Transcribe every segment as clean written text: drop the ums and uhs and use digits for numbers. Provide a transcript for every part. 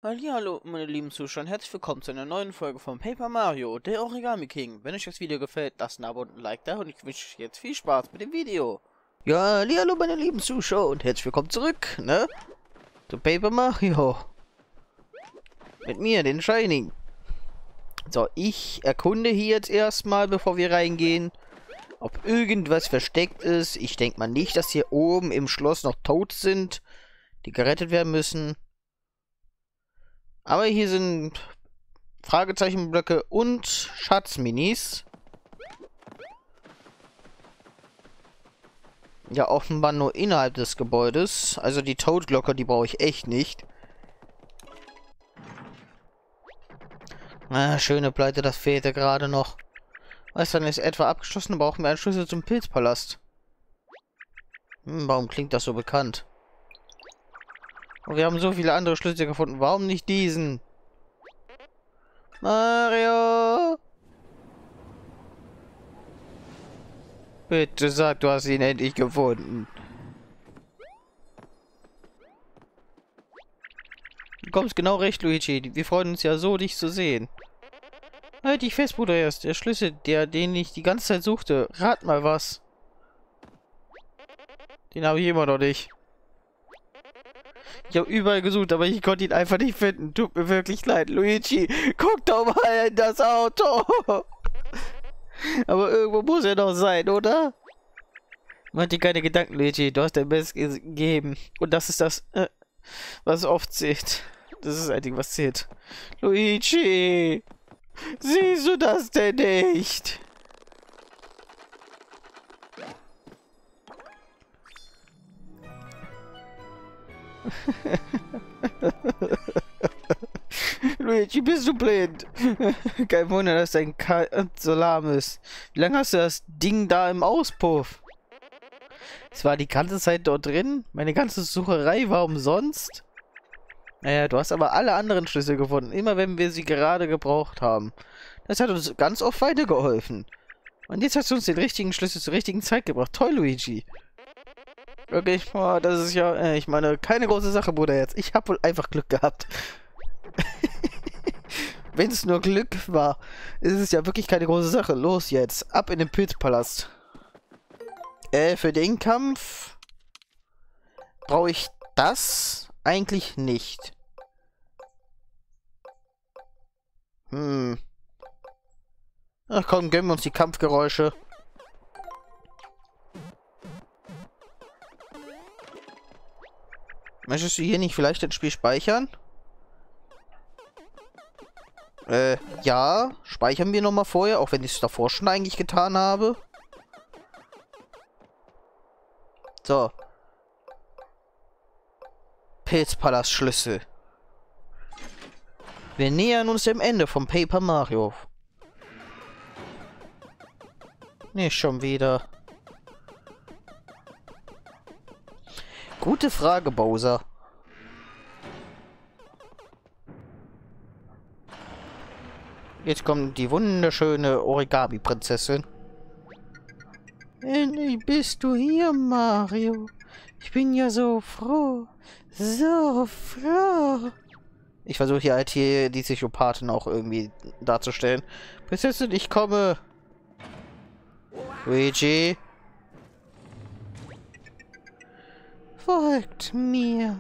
Hallo, meine lieben Zuschauer, herzlich willkommen zu einer neuen Folge von Paper Mario, der Origami King. Wenn euch das Video gefällt, lasst ein Abo und ein Like da und ich wünsche euch jetzt viel Spaß mit dem Video. Ja, hallo, meine lieben Zuschauer und herzlich willkommen zurück, ne? Zu Paper Mario. Mit mir, den Shining. So, ich erkunde hier jetzt erstmal, bevor wir reingehen, ob irgendwas versteckt ist. Ich denke mal nicht, dass hier oben im Schloss noch Toads sind, die gerettet werden müssen. Aber hier sind Fragezeichenblöcke und Schatzminis. Ja, offenbar nur innerhalb des Gebäudes. Also die Toad-Glocke, die brauche ich echt nicht. Ah, schöne Pleite, das fehlte gerade noch. Was dann ist etwa abgeschlossen, brauchen wir einen Schlüssel zum Pilzpalast. Warum klingt das so bekannt? Und wir haben so viele andere Schlüssel gefunden. Warum nicht diesen? Mario! Bitte sag, du hast ihn endlich gefunden. Du kommst genau recht, Luigi. Wir freuen uns ja so, dich zu sehen. Halt dich fest, Bruder, erst. Der Schlüssel, den ich die ganze Zeit suchte. Rat mal was. Den habe ich immer noch nicht. Ich habe überall gesucht, aber ich konnte ihn einfach nicht finden. Tut mir wirklich leid, Luigi. Guck doch mal in das Auto. Aber irgendwo muss er doch sein, oder? Mach dir keine Gedanken, Luigi. Du hast dein Bestes gegeben. Und das ist das, was oft zählt. Das ist das Einzige, was zählt. Luigi! Siehst du das denn nicht? Luigi, bist du blind? Kein Wunder, dass dein so lahm ist. Wie lange hast du das Ding da im Auspuff? Es war die ganze Zeit dort drin? Meine ganze Sucherei war umsonst? Naja, du hast aber alle anderen Schlüssel gefunden, immer wenn wir sie gerade gebraucht haben. Das hat uns ganz oft weitergeholfen. Und jetzt hast du uns den richtigen Schlüssel zur richtigen Zeit gebracht. Toll, Luigi. Wirklich, oh, das ist ja, ich meine, keine große Sache, Bruder, jetzt. Ich habe wohl einfach Glück gehabt. Wenn es nur Glück war, ist es ja wirklich keine große Sache. Los jetzt, ab in den Pilzpalast. Für den Kampf brauche ich das eigentlich nicht. Ach komm, gönnen wir uns die Kampfgeräusche. Möchtest du hier nicht vielleicht das Spiel speichern? Ja. Speichern wir nochmal vorher, auch wenn ich es davor schon eigentlich getan habe. So. Pilzpalast-Schlüssel. Wir nähern uns dem Ende von Paper Mario. Nicht schon wieder. Gute Frage, Bowser. Jetzt kommt die wunderschöne Origami-Prinzessin. Endlich bist du hier, Mario. Ich bin ja so froh. So froh. Ich versuche hier halt die Psychopathin auch irgendwie darzustellen. Prinzessin, ich komme. Luigi. Folgt mir.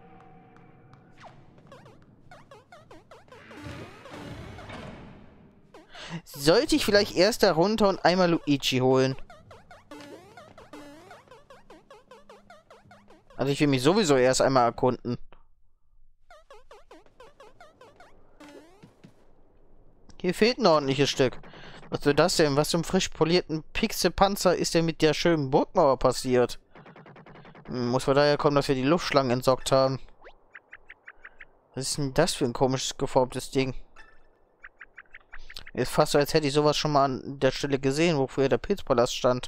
Sollte ich vielleicht erst da runter und einmal Luigi holen? Also ich will mich sowieso erst einmal erkunden. Hier fehlt ein ordentliches Stück. Was wird das denn? Was zum frisch polierten Pixelpanzer ist denn mit der schönen Burgmauer passiert? Muss von daher kommen, dass wir die Luftschlangen entsorgt haben. Was ist denn das für ein komisches geformtes Ding? Ist fast so, als hätte ich sowas schon mal an der Stelle gesehen, wo früher der Pilzpalast stand.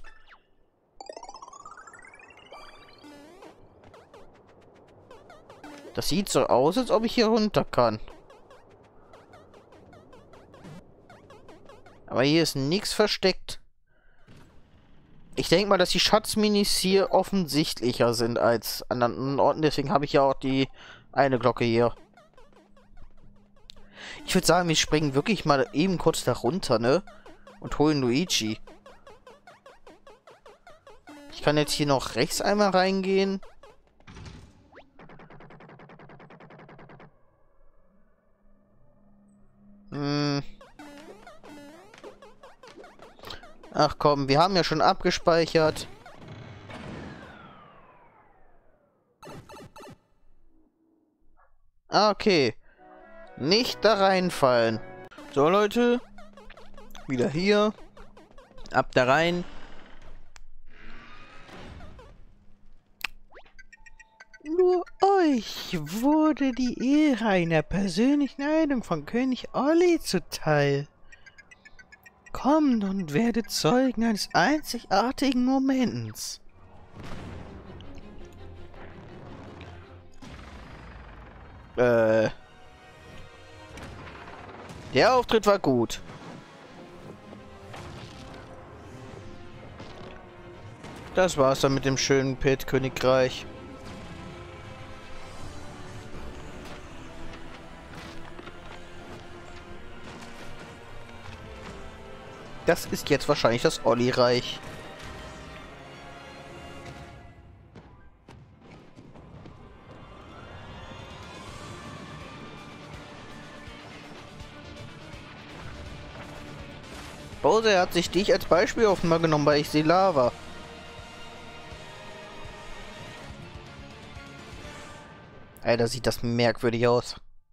Das sieht so aus, als ob ich hier runter kann. Aber hier ist nichts versteckt. Ich denke mal, dass die Schatzminis hier offensichtlicher sind als an anderen Orten. Deswegen habe ich ja auch die eine Glocke hier. Ich würde sagen, wir springen wirklich mal eben kurz da runter, ne? Und holen Luigi. Ich kann jetzt hier noch rechts einmal reingehen. Ach komm, wir haben ja schon abgespeichert. Ah, okay. Nicht da reinfallen. So, Leute. Wieder hier. Ab da rein. Nur euch wurde die Ehre einer persönlichen Eidung von König Olli zuteil. Kommt und werdet Zeugen eines einzigartigen Moments. Der Auftritt war gut. Das war's dann mit dem schönen Pit-Königreich. Das ist jetzt wahrscheinlich das Olli-Reich. Bowser hat sich dich als Beispiel offenbar genommen, weil ich sehe Lava. Alter, sieht das merkwürdig aus.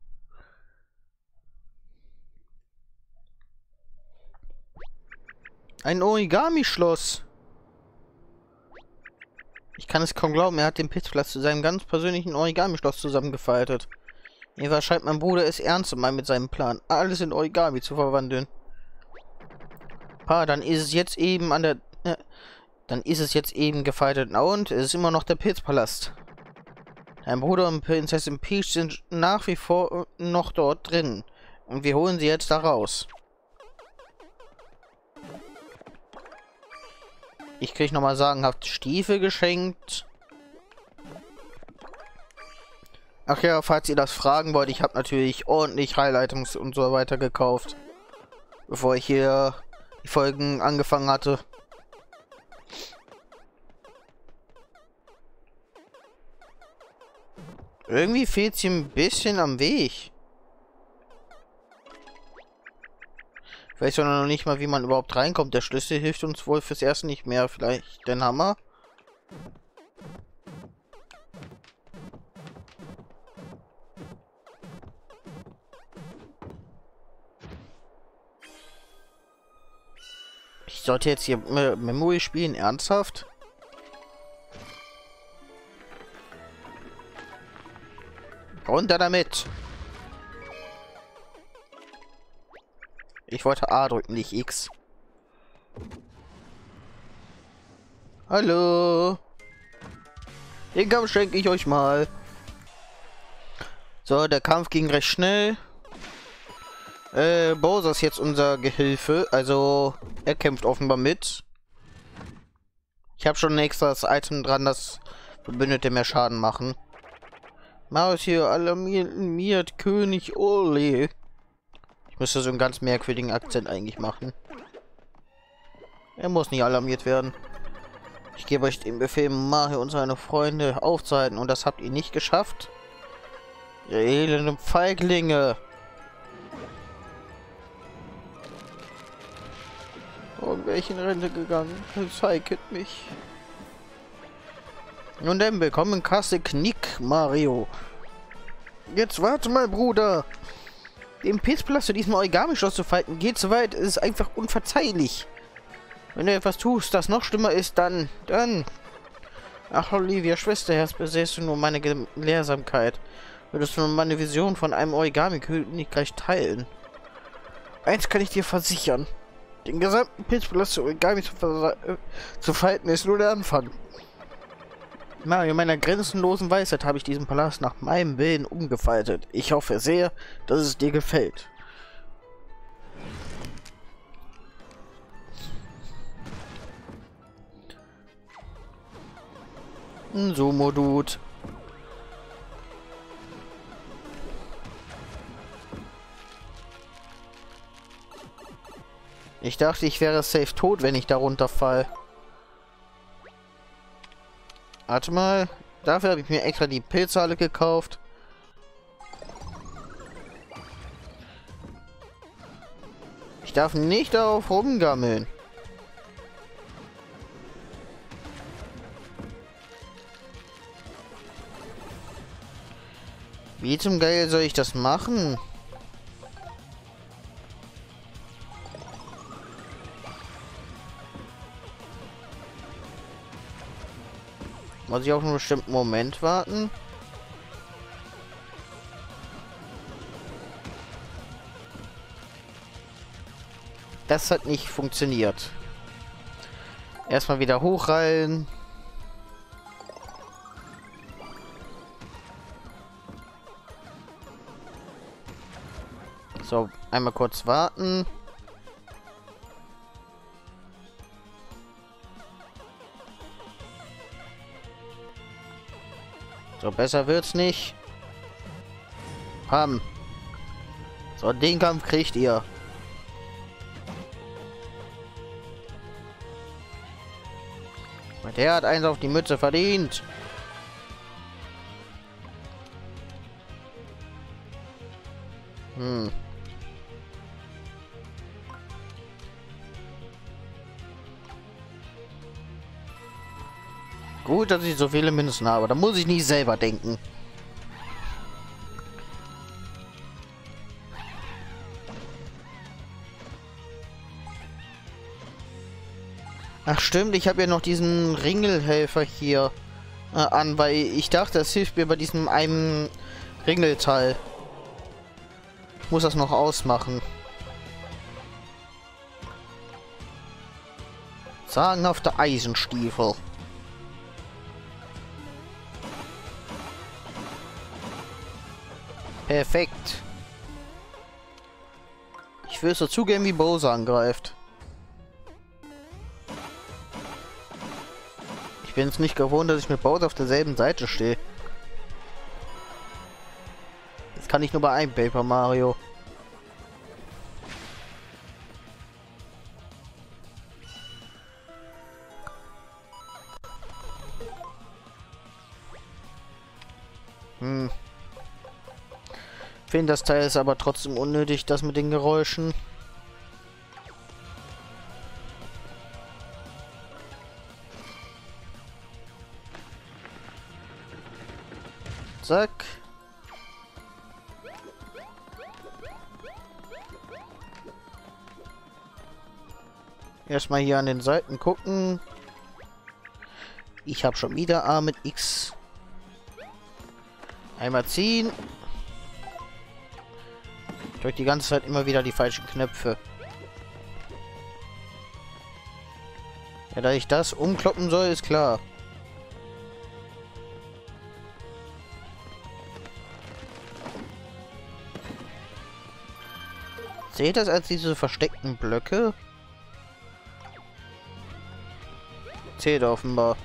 Ein Origami-Schloss. Ich kann es kaum glauben, er hat den Pitplatz zu seinem ganz persönlichen Origami-Schloss zusammengefaltet. Eva scheint mein Bruder es ernst zu meinen mit seinem Plan, alles in Origami zu verwandeln. Dann ist es jetzt eben dann ist es jetzt eben gefaltet. Und es ist immer noch der Pilzpalast. Dein Bruder und Prinzessin Peach sind nach wie vor noch dort drin. Und wir holen sie jetzt da raus. Ich krieg nochmal sagenhaft Stiefel geschenkt. Ach ja, falls ihr das fragen wollt, ich habe natürlich ordentlich Highlightungs und so weiter gekauft. Bevor ich hier die Folgen angefangen hatte. Irgendwie fehlt sie ein bisschen am Weg. Ich weiß ja noch nicht mal, wie man überhaupt reinkommt. Der Schlüssel hilft uns wohl fürs Erste nicht mehr. Vielleicht den Hammer. Ich sollte jetzt hier Memory spielen, ernsthaft? Runter damit! Ich wollte A drücken, nicht X. Hallo! Den Kampf schenke ich euch mal. So, der Kampf ging recht schnell. Bowser ist jetzt unser Gehilfe. Also, er kämpft offenbar mit. Ich habe schon ein extra Item dran, das Verbündete mehr Schaden machen. Mario ist hier alarmiert König Olli. Ich müsste so einen ganz merkwürdigen Akzent eigentlich machen. Er muss nicht alarmiert werden. Ich gebe euch den Befehl, Mario und seine Freunde aufzuhalten. Und das habt ihr nicht geschafft? Ihr elenden Feiglinge. Warum wäre ich in Rente gegangen? Zeigt mich. Nun denn, willkommen in Castle Knick, Mario. Jetzt warte mal, Bruder. Den Pilzpalast zu diesem Origami-Schloss zu falten, geht so weit, ist einfach unverzeihlich. Wenn du etwas tust, das noch schlimmer ist, dann... Ach, Olivia, Schwesterherz, besäßt du nur meine Gelehrsamkeit. Würdest du nur meine Vision von einem Origami-Königreich teilen? Eins kann ich dir versichern. Den gesamten Pilzpalast zu Origami zu falten, ist nur der Anfang. Mario, in meiner grenzenlosen Weisheit habe ich diesen Palast nach meinem Willen umgefaltet. Ich hoffe sehr, dass es dir gefällt. Sumo-Dude. Ich dachte, ich wäre safe tot, wenn ich da runterfall. Warte mal. Dafür habe ich mir extra die Pilze alle gekauft. Ich darf nicht darauf rumgammeln. Wie zum Geil soll ich das machen? Muss ich auf einen bestimmten Moment warten? Das hat nicht funktioniert. Erstmal wieder hochreihen. So, einmal kurz warten. So, besser wird's nicht. Pam. So, den Kampf kriegt ihr. Der hat eins auf die Mütze verdient. Gut, dass ich so viele Münzen habe. Da muss ich nicht selber denken. Ach stimmt, ich habe ja noch diesen Ringelhelfer hier an, weil ich dachte, das hilft mir bei diesem einen Ringelteil. Ich muss das noch ausmachen. Sagenhafte Eisenstiefel. Perfekt. Ich will so zugeben, wie Bowser angreift. Ich bin es nicht gewohnt, dass ich mit Bowser auf derselben Seite stehe. Das kann ich nur bei einem Paper Mario. Ich finde, das Teil ist aber trotzdem unnötig, das mit den Geräuschen. Zack. Erstmal hier an den Seiten gucken. Ich habe schon wieder A mit X. Einmal ziehen. Ich drücke die ganze Zeit immer wieder die falschen Knöpfe. Ja, da ich das umkloppen soll, ist klar. Seht das als diese versteckten Blöcke? Zählt offenbar.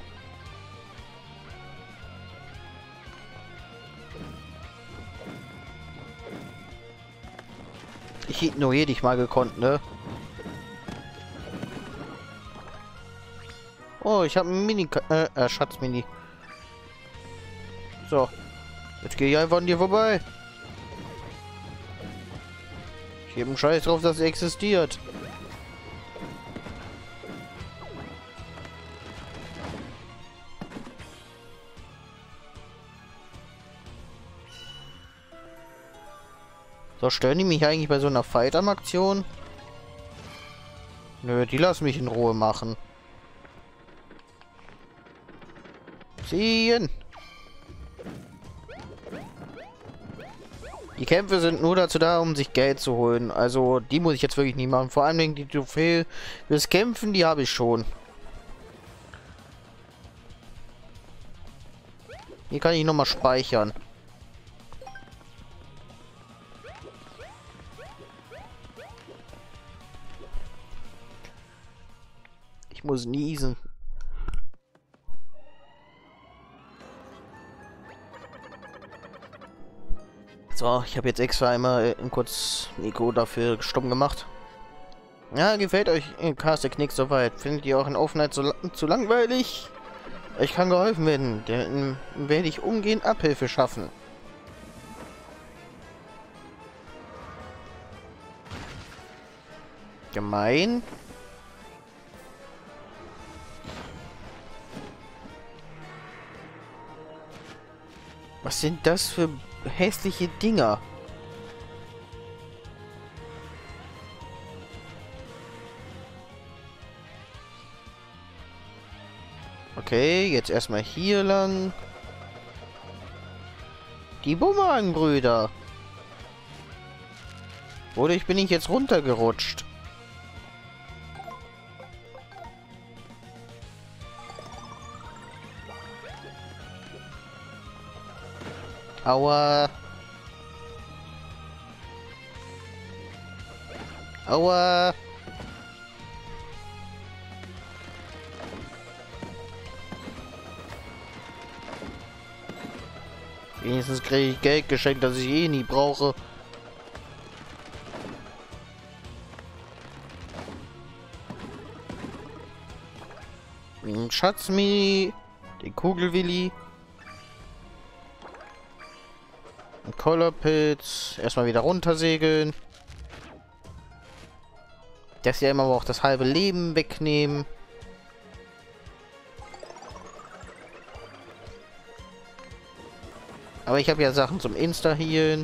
Ich ignoriere dich mal gekonnt, ne? Oh, ich habe ein Schatzmini. So. Jetzt gehe ich einfach an dir vorbei. Ich gebe einen Scheiß drauf, dass er existiert. So, stören die mich eigentlich bei so einer Fight-Am-Aktion? Nö, die lassen mich in Ruhe machen. Ziehen! Die Kämpfe sind nur dazu da, um sich Geld zu holen. Also, die muss ich jetzt wirklich nicht machen. Vor allem die Trophäe fürs Kämpfen, die habe ich schon. Hier kann ich nochmal speichern. Ich muss niesen. So, ich habe jetzt extra einmal kurz Nico dafür stumm gemacht. Ja, gefällt euch Castle Knick soweit? Findet ihr auch in Offenheit zu langweilig? Ich kann geholfen werden. Dann werde ich umgehend Abhilfe schaffen. Gemein. Was sind das für hässliche Dinger? Okay, jetzt erstmal hier lang. Die Bumerang-Brüder. Wodurch bin ich jetzt runtergerutscht? Aua. Aua. Wenigstens kriege ich Geld geschenkt, das ich eh nie brauche. Ein Schatzmini, den Kugelwilli, ein Colorpilz, erstmal wieder runtersegeln. Das hier immer aber auch das halbe Leben wegnehmen. Aber ich habe ja Sachen zum Insta-Healen.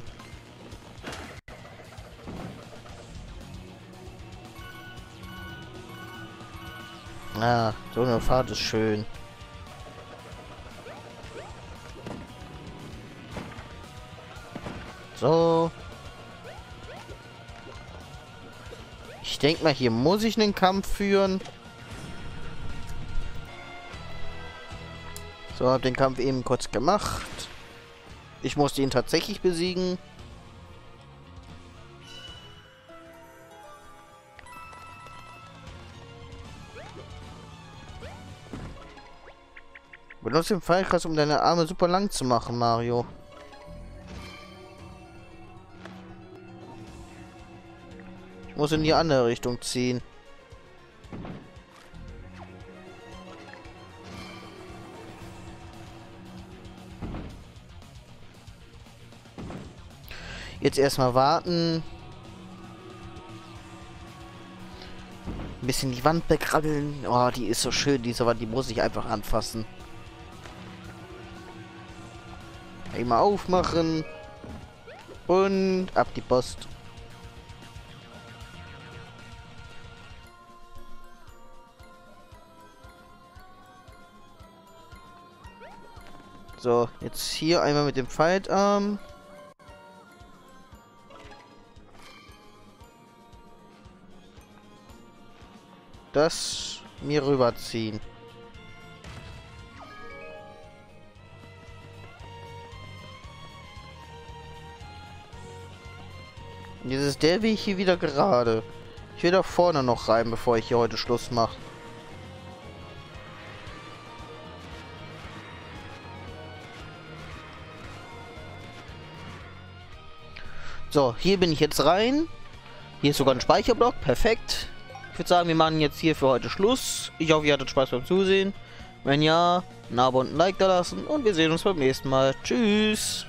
Ah, so eine Fahrt ist schön. So. Ich denke mal, hier muss ich einen Kampf führen. So, habe den Kampf eben kurz gemacht. Ich musste ihn tatsächlich besiegen. Benutze den Pfeilkreis, um deine Arme super lang zu machen, Mario. Ich muss in die andere Richtung ziehen. Jetzt erstmal warten. Ein bisschen die Wand bekrabbeln. Oh, die ist so schön, diese Wand. Die muss ich einfach anfassen. Einmal aufmachen. Und ab die Post. So, jetzt hier einmal mit dem Faltarm. Das mir rüberziehen. Und jetzt ist der Weg hier wieder gerade. Ich will da vorne noch rein, bevor ich hier heute Schluss mache. So, hier bin ich jetzt rein. Hier ist sogar ein Speicherblock. Perfekt. Ich würde sagen, wir machen jetzt hier für heute Schluss. Ich hoffe, ihr hattet Spaß beim Zusehen. Wenn ja, ein Abo und ein Like da lassen. Und wir sehen uns beim nächsten Mal. Tschüss.